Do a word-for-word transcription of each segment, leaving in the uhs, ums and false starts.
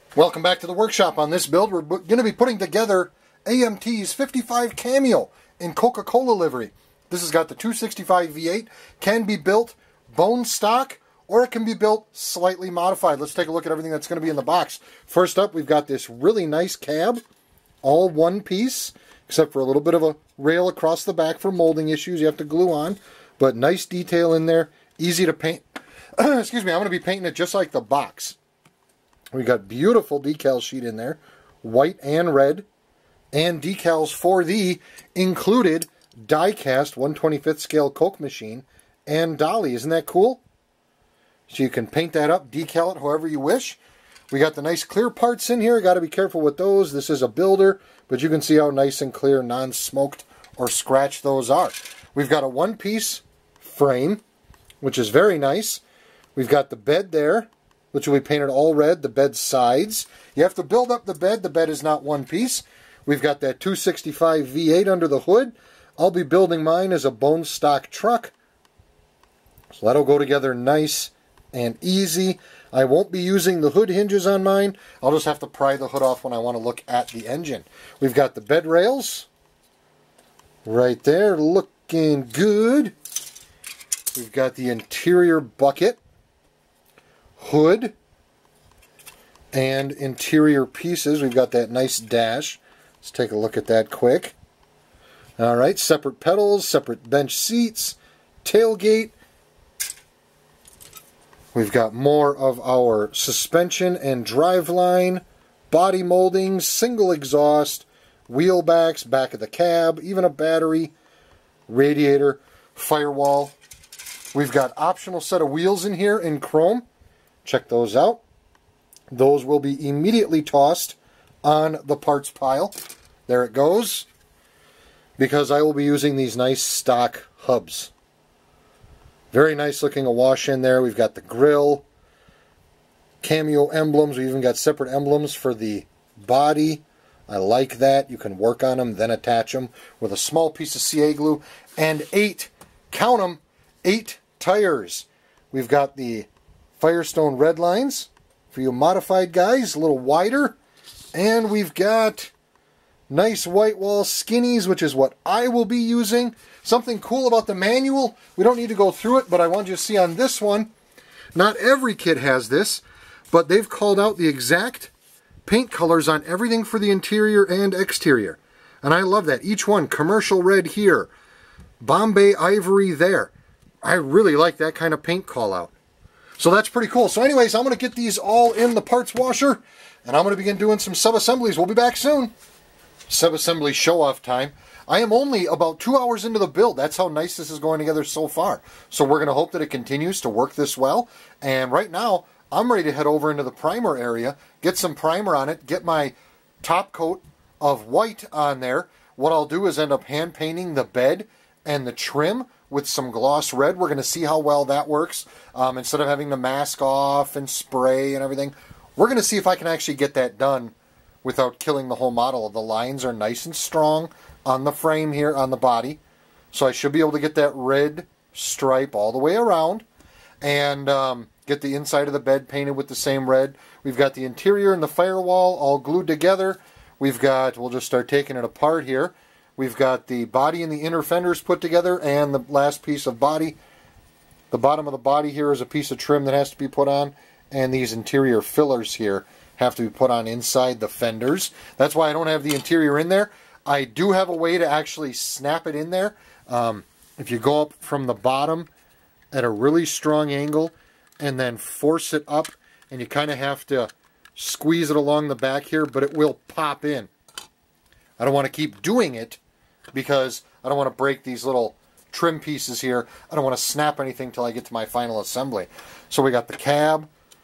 Welcome back to the workshop. On this build, we're going to be putting together A M T's fifty-five Cameo in Coca-Cola livery. This has got the two sixty-five V eight, can be built bone stock, or it can be built slightly modified. Let's take a look at everything that's going to be in the box. First up, we've got this really nice cab, all one piece, except for a little bit of a rail across the back for molding issues you have to glue on, but nice detail in there, easy to paint. Excuse me, I'm going to be painting it just like the box. We got beautiful decal sheet in there, white and red, and decals for the included die-cast one twenty-fifth scale Coke machine and dolly. Isn't that cool? So you can paint that up, decal it however you wish. We got the nice clear parts in here. Got to be careful with those. This is a builder, but you can see how nice and clear, non-smoked or scratched those are. We've got a one-piece frame, which is very nice. We've got the bed there, which will be painted all red, the bed sides. You have to build up the bed. The bed is not one piece. We've got that two sixty-five V eight under the hood. I'll be building mine as a bone stock truck. So that'll go together nice and easy. I won't be using the hood hinges on mine. I'll just have to pry the hood off when I want to look at the engine. We've got the bed rails right there, looking good. We've got the interior bucket, hood, and interior pieces. We've got that nice dash. Let's take a look at that quick. Alright, separate pedals, separate bench seats, tailgate. We've got more of our suspension and driveline, body moldings, single exhaust, wheel backs, back of the cab, even a battery, radiator, firewall. We've got optional set of wheels in here in chrome. Check those out. Those will be immediately tossed on the parts pile. There it goes. Because I will be using these nice stock hubs. Very nice looking awash in there. We've got the grill, Cameo emblems. We even got separate emblems for the body. I like that. You can work on them, then attach them with a small piece of C A glue. And eight, count them, eight tires. We've got the Firestone red lines for you modified guys, a little wider. And we've got nice white wall skinnies, which is what I will be using. Something cool about the manual, we don't need to go through it, but I want you to see on this one, not every kit has this, but they've called out the exact paint colors on everything for the interior and exterior. And I love that. Each one, commercial red here, Bombay ivory there. I really like that kind of paint call out. So that's pretty cool. So anyways, I'm going to get these all in the parts washer, and I'm going to begin doing some sub-assemblies. We'll be back soon. Sub-assembly show-off time. I am only about two hours into the build. That's how nice this is going together so far. So we're going to hope that it continues to work this well. And right now, I'm ready to head over into the primer area, get some primer on it, get my top coat of white on there. What I'll do is end up hand painting the bed and the trim with some gloss red. We're going to see how well that works. Um, instead of having to mask off and spray and everything, we're going to see if I can actually get that done without killing the whole model. The lines are nice and strong on the frame here, on the body. So I should be able to get that red stripe all the way around and um, get the inside of the bed painted with the same red. We've got the interior and the firewall all glued together. We've got, we'll just start taking it apart here. We've got the body and the inner fenders put together and the last piece of body. The bottom of the body here is a piece of trim that has to be put on, and these interior fillers here have to be put on inside the fenders. That's why I don't have the interior in there. I do have a way to actually snap it in there. Um, if you go up from the bottom at a really strong angle and then force it up, and you kind of have to squeeze it along the back here, but it will pop in. I don't want to keep doing it because I don't want to break these little trim pieces here. I don't want to snap anything until I get to my final assembly. So we got the cab.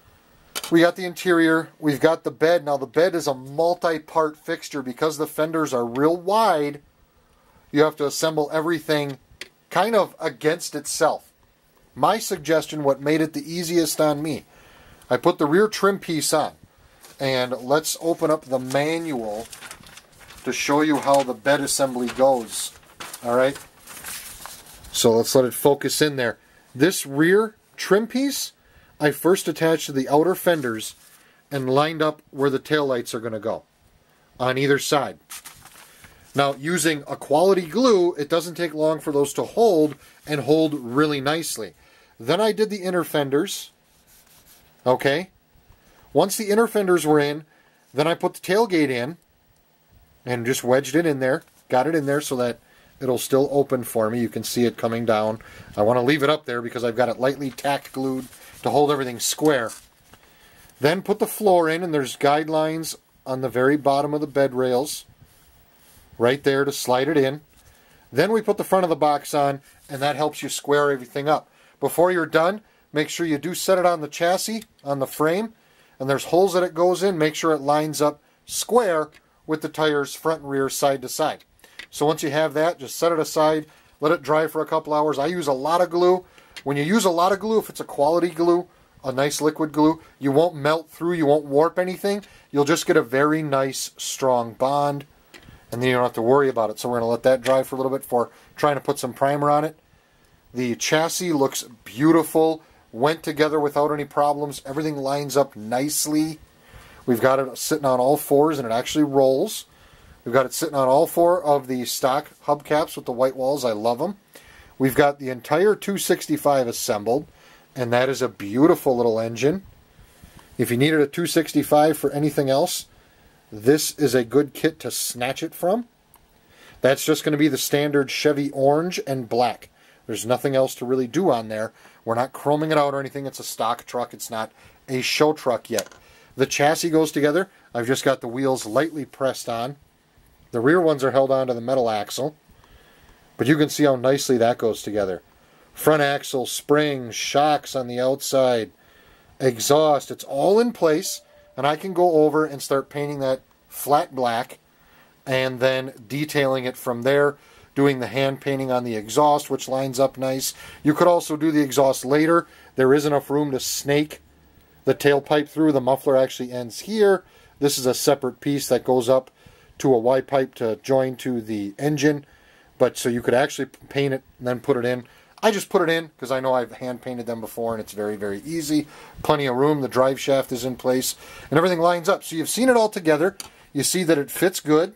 We got the interior, we've got the bed. Now the bed is a multi-part fixture. Because the fenders are real wide, you have to assemble everything kind of against itself. My suggestion, what made it the easiest on me, I put the rear trim piece on. And let's open up the manual to show you how the bed assembly goes. Alright? So let's let it focus in there. This rear trim piece I first attached to the outer fenders and lined up where the taillights are going to go on either side. Now, using a quality glue, it doesn't take long for those to hold and hold really nicely. Then I did the inner fenders. Okay. Once the inner fenders were in, then I put the tailgate in and just wedged it in there. Got it in there so that it'll still open for me. You can see it coming down. I want to leave it up there because I've got it lightly tack glued to hold everything square. Then put the floor in, and there's guidelines on the very bottom of the bed rails right there to slide it in. Then we put the front of the box on, and that helps you square everything up. Before you're done, make sure you do set it on the chassis, on the frame, and there's holes that it goes in. Make sure it lines up square with the tires front and rear, side to side. So once you have that, just set it aside, let it dry for a couple hours. I use a lot of glue. When you use a lot of glue, if it's a quality glue, a nice liquid glue, you won't melt through, you won't warp anything. You'll just get a very nice, strong bond, and then you don't have to worry about it. So we're going to let that dry for a little bit before trying to put some primer on it. The chassis looks beautiful, went together without any problems. Everything lines up nicely. We've got it sitting on all fours, and it actually rolls. We've got it sitting on all four of the stock hubcaps with the white walls. I love them. We've got the entire two sixty-five assembled, and that is a beautiful little engine. If you needed a two sixty-five for anything else, this is a good kit to snatch it from. That's just going to be the standard Chevy orange and black. There's nothing else to really do on there. We're not chroming it out or anything. It's a stock truck. It's not a show truck yet. The chassis goes together. I've just got the wheels lightly pressed on. The rear ones are held onto the metal axle. But you can see how nicely that goes together. Front axle, springs, shocks on the outside, exhaust. It's all in place. And I can go over and start painting that flat black and then detailing it from there, doing the hand painting on the exhaust, which lines up nice. You could also do the exhaust later. There is enough room to snake the tailpipe through. The muffler actually ends here. This is a separate piece that goes up to a Y pipe to join to the engine. But so you could actually paint it and then put it in. I just put it in because I know I've hand painted them before and it's very, very easy. Plenty of room. The drive shaft is in place and everything lines up. So you've seen it all together. You see that it fits good.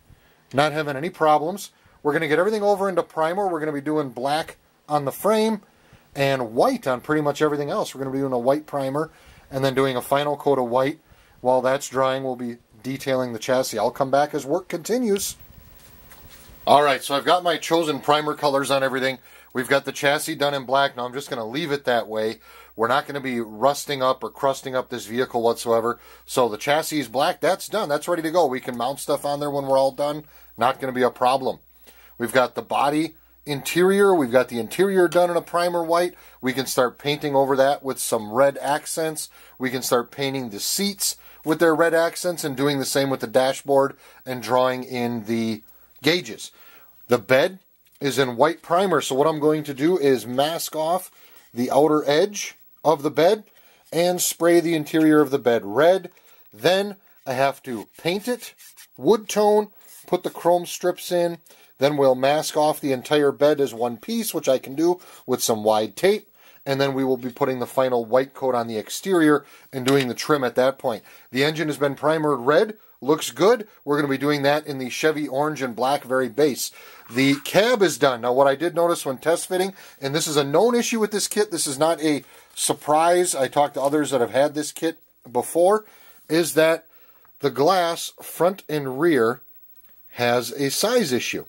Not having any problems. We're going to get everything over into primer. We're going to be doing black on the frame and white on pretty much everything else. We're going to be doing a white primer and then doing a final coat of white. While that's drying, we'll be detailing the chassis. I'll come back as work continues. Alright, so I've got my chosen primer colors on everything. We've got the chassis done in black. Now I'm just going to leave it that way. We're not going to be rusting up or crusting up this vehicle whatsoever. So the chassis is black. That's done. That's ready to go. We can mount stuff on there when we're all done. Not going to be a problem. We've got the body interior. We've got the interior done in a primer white. We can start painting over that with some red accents. We can start painting the seats with their red accents and doing the same with the dashboard and drawing in the gauges. The bed is in white primer, so what I'm going to do is mask off the outer edge of the bed and spray the interior of the bed red. Then I have to paint it wood tone, put the chrome strips in, then we'll mask off the entire bed as one piece, which I can do with some wide tape, and then we will be putting the final white coat on the exterior and doing the trim at that point. The engine has been primered red. Looks good. We're going to be doing that in the Chevy orange and black very base. The cab is done. Now what I did notice when test fitting, and this is a known issue with this kit, this is not a surprise, I talked to others that have had this kit before, is that the glass front and rear has a size issue.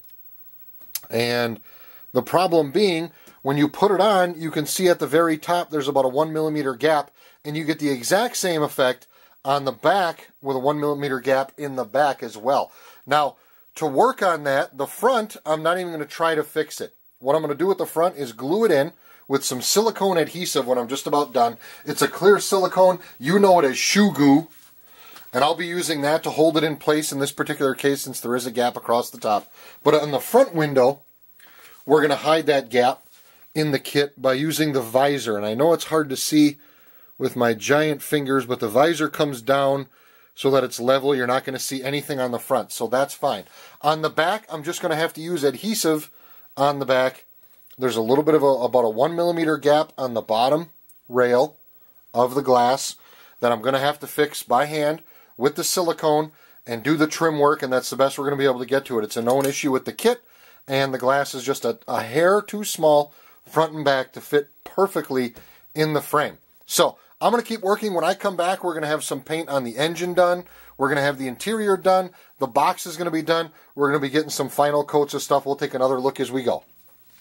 And the problem being, when you put it on, you can see at the very top there's about a one millimeter gap, and you get the exact same effect on the back with a one millimeter gap in the back as well. Now, to work on that, the front, I'm not even going to try to fix it. What I'm going to do with the front is glue it in with some silicone adhesive when I'm just about done. It's a clear silicone. You know it as shoe goo. And I'll be using that to hold it in place in this particular case since there is a gap across the top. But on the front window, we're going to hide that gap in the kit by using the visor. And I know it's hard to see with my giant fingers, but the visor comes down so that it's level. You're not going to see anything on the front, so that's fine. On the back, I'm just going to have to use adhesive on the back. There's a little bit of a, about a one millimeter gap on the bottom rail of the glass. that I'm going to have to fix by hand with the silicone and do the trim work, and that's the best we're going to be able to get to it. It's a known issue with the kit, and the glass is just a, a hair too small front and back to fit perfectly in the frame. So I'm going to keep working. When I come back, we're going to have some paint on the engine done. We're going to have the interior done. The box is going to be done. We're going to be getting some final coats of stuff. We'll take another look as we go.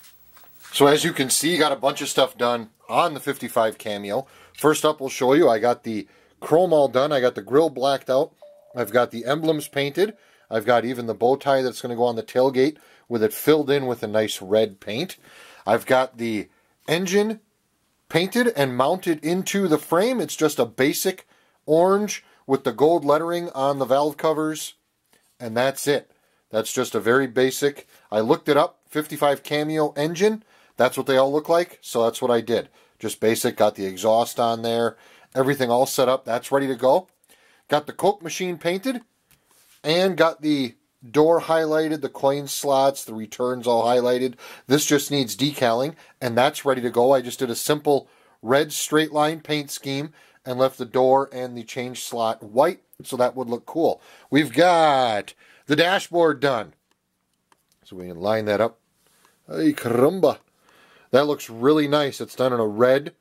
So as you can see, got a bunch of stuff done on the fifty-five Cameo. First up, we'll show you, I got the chrome all done. I got the grill blacked out. I've got the emblems painted. I've got even the bow tie that's going to go on the tailgate with it filled in with a nice red paint. I've got the engine painted and mounted into the frame. It's just a basic orange with the gold lettering on the valve covers, and that's it. That's just a very basic, I looked it up, fifty-five Cameo engine. That's what they all look like, so that's what I did. Just basic, got the exhaust on there, everything all set up, that's ready to go. Got the Coke machine painted, and got the door highlighted, the coin slots, the returns all highlighted. This just needs decaling, and that's ready to go. I just did a simple red straight line paint scheme and left the door and the change slot white, so that would look cool. We've got the dashboard done. So we can line that up. Ay, caramba. That looks really nice. It's done in a red,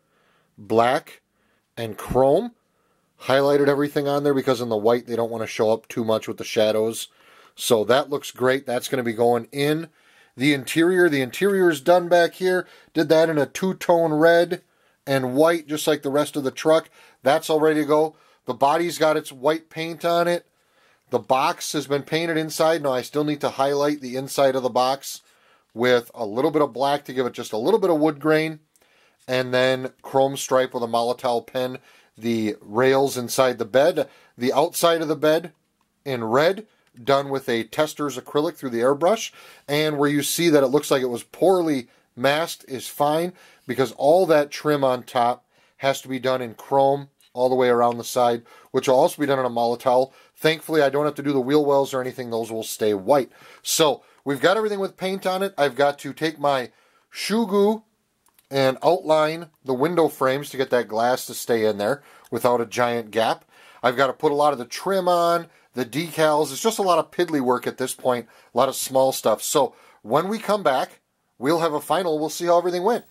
black, and chrome. Highlighted everything on there because in the white they don't want to show up too much with the shadows. So that looks great. That's going to be going in the interior. The interior is done back here. Did that in a two-tone red and white, just like the rest of the truck. That's all ready to go. The body's got its white paint on it. The box has been painted inside. Now I still need to highlight the inside of the box with a little bit of black to give it just a little bit of wood grain. And then chrome stripe with a Molotow pen. The rails inside the bed. The outside of the bed in red, done with a Testors acrylic through the airbrush. And where you see that it looks like it was poorly masked is fine, because all that trim on top has to be done in chrome all the way around the side, which will also be done in a Molotow. Thankfully, I don't have to do the wheel wells or anything. Those will stay white. So we've got everything with paint on it. I've got to take my shoe glue and outline the window frames to get that glass to stay in there without a giant gap. I've got to put a lot of the trim on, the decals. It's just a lot of piddly work at this point, a lot of small stuff. So when we come back, we'll have a final. We'll see how everything went.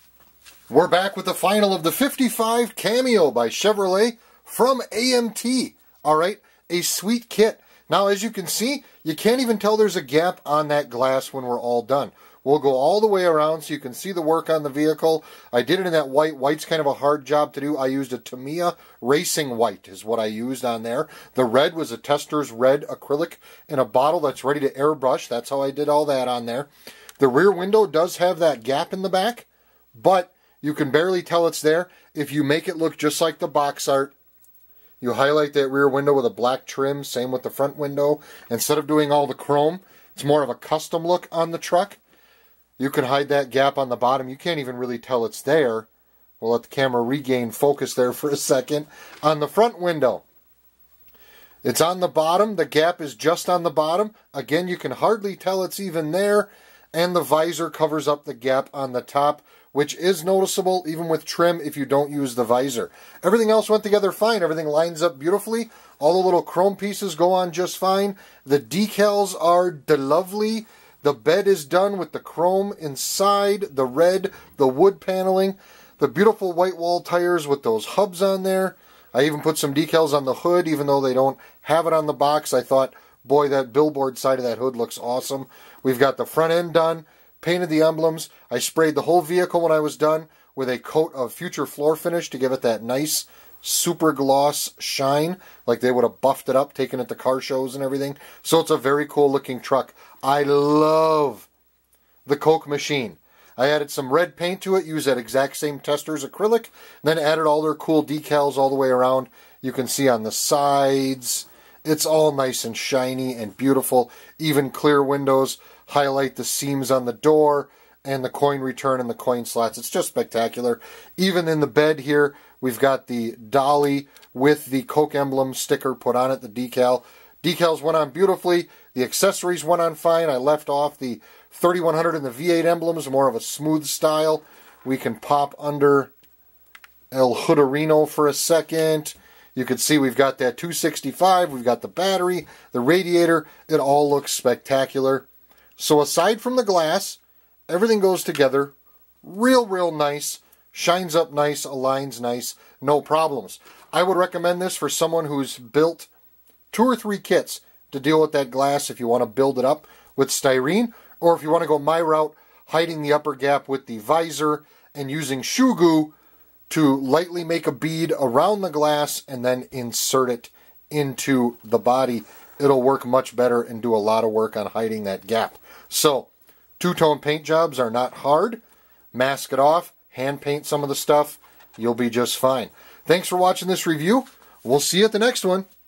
We're back with the final of the fifty-five Cameo by Chevrolet from A M T. All right, a sweet kit. Now, as you can see, you can't even tell there's a gap on that glass when we're all done. We'll go all the way around so you can see the work on the vehicle. I did it in that white. White's kind of a hard job to do. I used a Tamiya Racing White is what I used on there. The red was a Testors red acrylic in a bottle that's ready to airbrush. That's how I did all that on there. The rear window does have that gap in the back, but you can barely tell it's there. If you make it look just like the box art, you highlight that rear window with a black trim, same with the front window. Instead of doing all the chrome, it's more of a custom look on the truck. You can hide that gap on the bottom. You can't even really tell it's there. We'll let the camera regain focus there for a second. On the front window, it's on the bottom. The gap is just on the bottom. Again, you can hardly tell it's even there. And the visor covers up the gap on the top, which is noticeable even with trim if you don't use the visor. Everything else went together fine. Everything lines up beautifully. All the little chrome pieces go on just fine. The decals are de-lovely. The bed is done with the chrome inside, the red, the wood paneling, the beautiful white wall tires with those hubs on there. I even put some decals on the hood, even though they don't have it on the box. I thought, boy, that billboard side of that hood looks awesome. We've got the front end done, painted the emblems. I sprayed the whole vehicle when I was done with a coat of Future Floor Finish to give it that nice super gloss shine, like they would have buffed it up, taken it to car shows and everything. So it's a very cool looking truck. I love the Coke machine. I added some red paint to it, used that exact same Testors acrylic, then added all their cool decals all the way around. You can see on the sides, it's all nice and shiny and beautiful. Even clear windows, highlight the seams on the door, and the coin return and the coin slots. It's just spectacular. Even in the bed here, we've got the dolly with the Coke emblem sticker put on it, the decal. Decals went on beautifully. The accessories went on fine. I left off the thirty-one hundred and the V eight emblems, more of a smooth style. We can pop under El Hoodorino for a second. You can see we've got that two sixty-five, we've got the battery, the radiator. It all looks spectacular. So aside from the glass, everything goes together real, real nice. Shines up nice, aligns nice, no problems. I would recommend this for someone who's built two or three kits to deal with that glass if you want to build it up with styrene, or if you want to go my route, hiding the upper gap with the visor and using shoe glue to lightly make a bead around the glass and then insert it into the body. It'll work much better and do a lot of work on hiding that gap. So, two-tone paint jobs are not hard. Mask it off, hand paint some of the stuff, you'll be just fine. Thanks for watching this review. We'll see you at the next one.